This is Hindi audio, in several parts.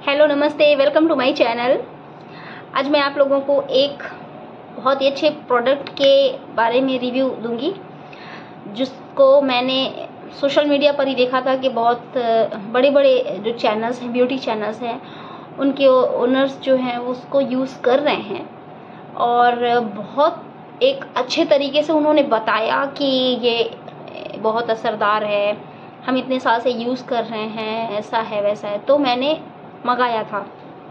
हेलो नमस्ते, वेलकम टू माय चैनल। आज मैं आप लोगों को एक बहुत ही अच्छे प्रोडक्ट के बारे में रिव्यू दूंगी, जिसको मैंने सोशल मीडिया पर ही देखा था कि बहुत बड़े बड़े जो चैनल्स हैं, ब्यूटी चैनल्स हैं, उनके ओनर्स जो हैं वो उसको यूज़ कर रहे हैं और बहुत एक अच्छे तरीके से उन्होंने बताया कि ये बहुत असरदार है, हम इतने साल से यूज़ कर रहे हैं, ऐसा है वैसा है। तो मैंने मंगाया था,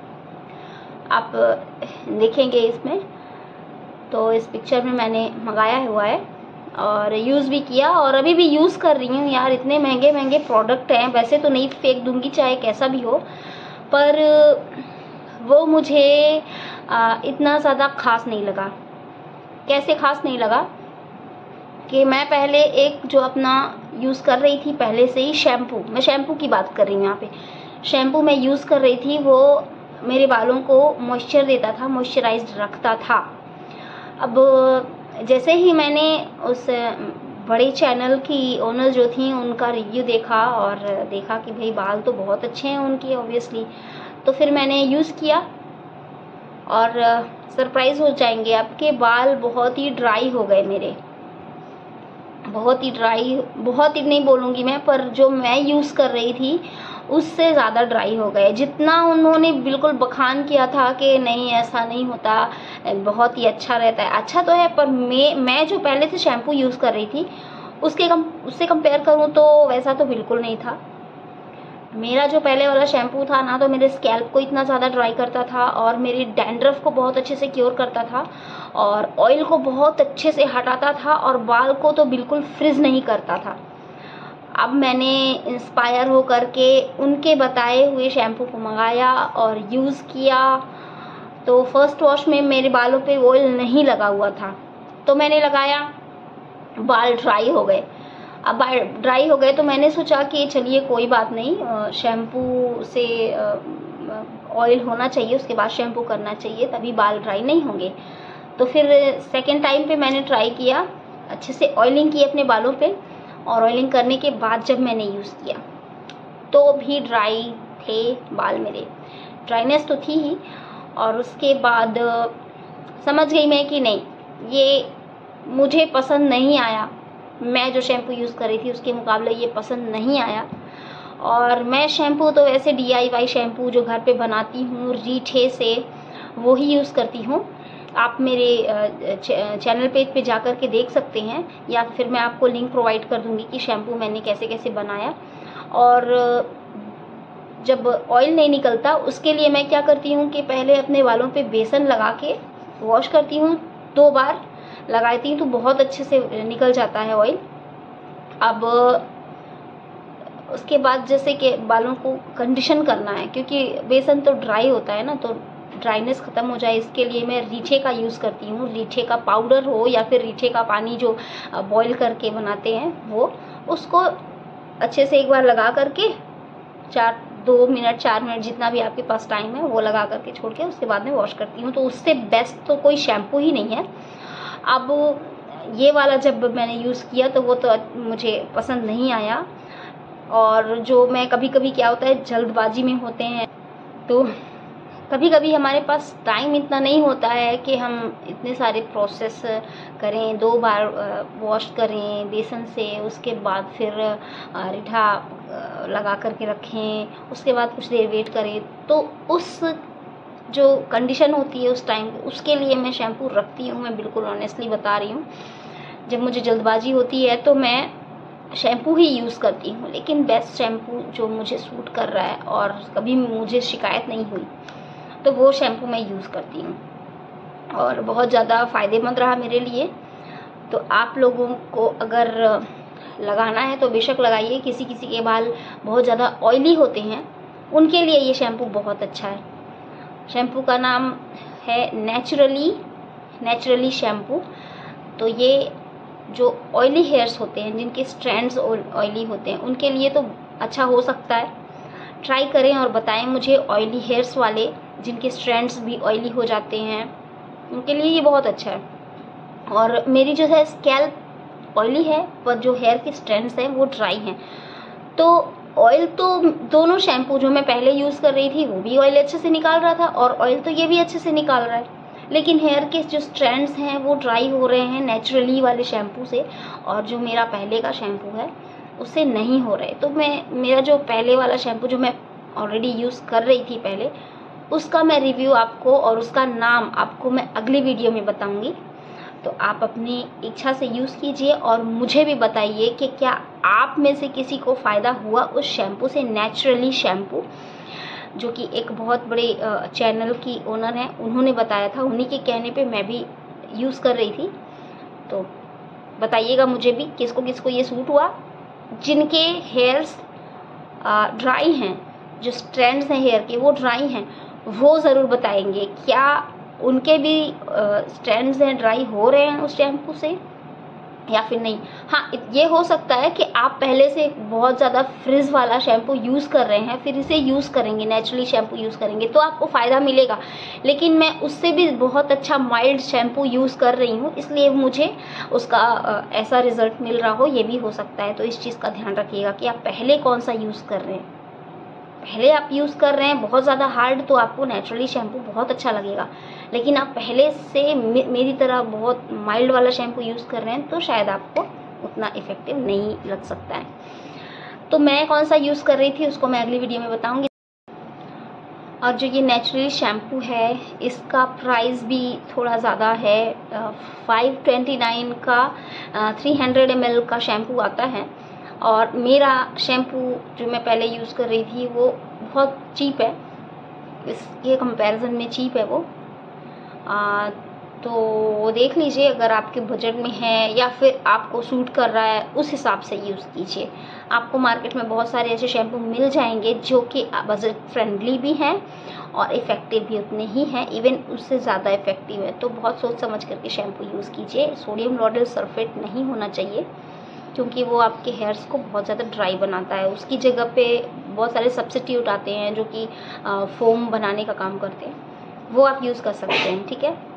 आप देखेंगे इसमें। तो इस पिक्चर में मैंने मंगाया हुआ है और यूज़ भी किया और अभी भी यूज़ कर रही हूँ। यार इतने महंगे महंगे प्रोडक्ट हैं, वैसे तो नहीं फेंक दूंगी चाहे कैसा भी हो, पर वो मुझे इतना ज़्यादा खास नहीं लगा। कैसे खास नहीं लगा कि मैं पहले एक जो अपना यूज़ कर रही थी पहले से ही शैम्पू, मैं शैम्पू की बात कर रही हूँ यहाँ पे। शैम्पू मैं यूज़ कर रही थी, वो मेरे बालों को मॉइस्चर देता था, मॉइस्चराइज्ड रखता था। अब जैसे ही मैंने उस बड़े चैनल की ओनर जो थी उनका रिव्यू देखा और देखा कि भाई बाल तो बहुत अच्छे हैं उनके ऑब्वियसली, तो फिर मैंने यूज़ किया और सरप्राइज़ हो जाएंगे, आपके बाल बहुत ही ड्राई हो गए मेरे, बहुत ही ड्राई, बहुत ही नहीं बोलूँगी मैं, पर जो मैं यूज़ कर रही थी उससे ज़्यादा ड्राई हो गए। जितना उन्होंने बिल्कुल बखान किया था कि नहीं ऐसा नहीं होता, बहुत ही अच्छा रहता है, अच्छा तो है, पर मैं जो पहले से शैम्पू यूज़ कर रही थी उससे कंपेयर करूँ तो वैसा तो बिल्कुल नहीं था। मेरा जो पहले वाला शैम्पू था ना, तो मेरे स्कैल्प को इतना ज़्यादा ड्राई करता था और मेरी डैंड्रफ को बहुत अच्छे से क्योर करता था और ऑयल को बहुत अच्छे से हटाता था और बाल को तो बिल्कुल फ्रिज नहीं करता था। अब मैंने इंस्पायर हो करके उनके बताए हुए शैम्पू को मंगाया और यूज़ किया, तो फर्स्ट वॉश में मेरे बालों पे ऑयल नहीं लगा हुआ था, तो मैंने लगाया, बाल ड्राई हो गए। अब बाल ड्राई हो गए तो मैंने सोचा कि चलिए कोई बात नहीं, शैम्पू से ऑयल होना चाहिए, उसके बाद शैम्पू करना चाहिए, तभी बाल ड्राई नहीं होंगे। तो फिर सेकेंड टाइम पे मैंने ट्राई किया, अच्छे से ऑयलिंग की अपने बालों पे, और ऑयलिंग करने के बाद जब मैंने यूज़ किया तो भी ड्राई थे बाल मेरे, ड्राइनेस तो थी ही। और उसके बाद समझ गई मैं कि नहीं, ये मुझे पसंद नहीं आया, मैं जो शैम्पू यूज़ कर रही थी उसके मुकाबले ये पसंद नहीं आया। और मैं शैम्पू तो वैसे DIY शैम्पू जो घर पे बनाती हूँ रीठे से, वो ही यूज़ करती हूँ। आप मेरे चैनल पेज पे जाकर के देख सकते हैं, या फिर मैं आपको लिंक प्रोवाइड कर दूँगी कि शैम्पू मैंने कैसे कैसे बनाया। और जब ऑयल नहीं निकलता उसके लिए मैं क्या करती हूँ कि पहले अपने बालों पे बेसन लगा के वॉश करती हूँ, 2 बार लगाती हूँ तो बहुत अच्छे से निकल जाता है ऑयल। अब उसके बाद जैसे कि बालों को कंडीशन करना है, क्योंकि बेसन तो ड्राई होता है ना, तो ड्राइनेस ख़त्म हो जाए इसके लिए मैं रीठे का यूज़ करती हूँ। रीठे का पाउडर हो या फिर रीठे का पानी जो बॉईल करके बनाते हैं, वो उसको अच्छे से एक बार लगा करके 2 मिनट 4 मिनट जितना भी आपके पास टाइम है वो लगा करके छोड़ के उसके बाद में वॉश करती हूँ। तो उससे बेस्ट तो कोई शैम्पू ही नहीं है। अब ये वाला जब मैंने यूज़ किया तो वो तो मुझे पसंद नहीं आया, और जो मैं कभी कभी क्या होता है जल्दबाजी में होते हैं, तो कभी कभी हमारे पास टाइम इतना नहीं होता है कि हम इतने सारे प्रोसेस करें, 2 बार वॉश करें बेसन से, उसके बाद फिर रीठा लगा करके रखें, उसके बाद कुछ देर वेट करें। तो उस जो कंडीशन होती है उस टाइम, उसके लिए मैं शैम्पू रखती हूँ। मैं बिल्कुल ऑनेस्टली बता रही हूँ, जब मुझे जल्दबाजी होती है तो मैं शैम्पू ही यूज़ करती हूँ, लेकिन बेस्ट शैम्पू जो मुझे सूट कर रहा है और कभी मुझे शिकायत नहीं हुई, तो वो शैम्पू मैं यूज़ करती हूँ और बहुत ज़्यादा फ़ायदेमंद रहा मेरे लिए। तो आप लोगों को अगर लगाना है तो बेशक लगाइए। किसी किसी के बाल बहुत ज़्यादा ऑयली होते हैं, उनके लिए ये शैम्पू बहुत अच्छा है। शैम्पू का नाम है नेचुरली शैम्पू। तो ये जो ऑयली हेयर्स होते हैं, जिनके स्ट्रैंड्स ऑयली होते हैं, उनके लिए तो अच्छा हो सकता है। ट्राई करें और बताएं मुझे। ऑयली हेयर्स वाले जिनके स्ट्रैंड्स भी ऑयली हो जाते हैं, उनके लिए ये बहुत अच्छा है। और मेरी जो है स्कैल्प ऑयली है, पर जो हेयर के स्ट्रैंड्स हैं वो ड्राई हैं, तो ऑयल तो दोनों शैम्पू जो मैं पहले यूज़ कर रही थी वो भी ऑयल अच्छे से निकाल रहा था और ऑयल तो ये भी अच्छे से निकाल रहा है, लेकिन हेयर के जो स्ट्रैंड्स हैं वो ड्राई हो रहे हैं नेचुरली वाले शैम्पू से, और जो मेरा पहले का शैम्पू है उससे नहीं हो रहे। तो मेरा जो पहले वाला शैम्पू जो मैं ऑलरेडी यूज़ कर रही थी पहले, उसका मैं रिव्यू आपको और उसका नाम आपको मैं अगली वीडियो में बताऊंगी। तो आप अपनी इच्छा से यूज़ कीजिए और मुझे भी बताइए कि क्या आप में से किसी को फ़ायदा हुआ उस शैम्पू से। नेचुरली शैम्पू जो कि एक बहुत बड़े चैनल की ओनर हैं, उन्होंने बताया था, उन्हीं के कहने पे मैं भी यूज़ कर रही थी। तो बताइएगा मुझे भी किसको किसको ये सूट हुआ। जिनके हेयर्स ड्राई हैं, जो स्ट्रैंड्स हैं हेयर के वो ड्राई हैं, वो ज़रूर बताएंगे क्या उनके भी स्ट्रैंड्स हैं ड्राई हो रहे हैं उस शैम्पू से या फिर नहीं। हाँ, ये हो सकता है कि आप पहले से बहुत ज़्यादा फ्रिज वाला शैम्पू यूज़ कर रहे हैं, फिर इसे यूज़ करेंगे, नेचुरली शैम्पू यूज़ करेंगे तो आपको फ़ायदा मिलेगा, लेकिन मैं उससे भी बहुत अच्छा माइल्ड शैम्पू यूज़ कर रही हूँ, इसलिए मुझे उसका ऐसा रिज़ल्ट मिल रहा हो, ये भी हो सकता है। तो इस चीज़ का ध्यान रखिएगा कि आप पहले कौन सा यूज़ कर रहे हैं। पहले आप यूज़ कर रहे हैं बहुत ज़्यादा हार्ड तो आपको नेचुरली शैम्पू बहुत अच्छा लगेगा, लेकिन आप पहले से मेरी तरह बहुत माइल्ड वाला शैम्पू यूज़ कर रहे हैं तो शायद आपको उतना इफ़ेक्टिव नहीं लग सकता है। तो मैं कौन सा यूज़ कर रही थी उसको मैं अगली वीडियो में बताऊंगी। और जो ये नेचुरली शैम्पू है इसका प्राइस भी थोड़ा ज़्यादा है, 529 का 300 ml का शैम्पू आता है, और मेरा शैम्पू जो मैं पहले यूज़ कर रही थी वो बहुत चीप है, इसके कंपैरिजन में चीप है वो। तो देख लीजिए अगर आपके बजट में है या फिर आपको सूट कर रहा है उस हिसाब से यूज़ कीजिए। आपको मार्केट में बहुत सारे ऐसे शैम्पू मिल जाएंगे जो कि बजट फ्रेंडली भी हैं और इफ़ेक्टिव भी उतने ही हैं, इवन उससे ज़्यादा इफ़ेक्टिव है। तो बहुत सोच समझ करके शैम्पू यूज़ कीजिए। सोडियम लॉरेल सल्फेट नहीं होना चाहिए क्योंकि वो आपके हेयर्स को बहुत ज़्यादा ड्राई बनाता है। उसकी जगह पे बहुत सारे सब्स्टिट्यूट आते हैं जो कि फोम बनाने का काम करते हैं, वो आप यूज़ कर सकते हैं, ठीक है।